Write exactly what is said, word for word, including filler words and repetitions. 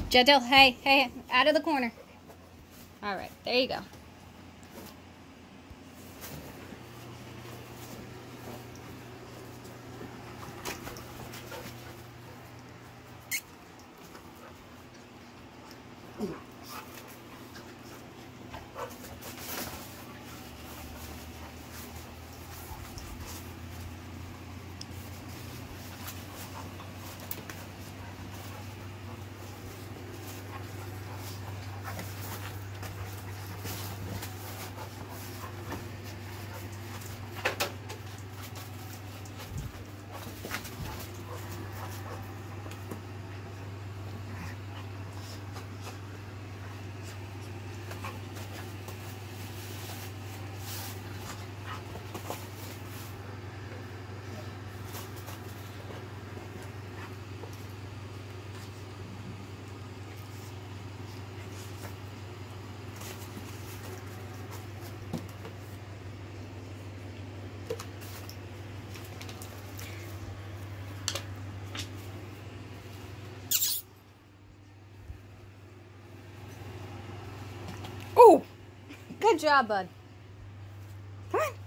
Gentle, hey, hey, out of the corner. All right, there you go. Oh, good job, bud. Come on.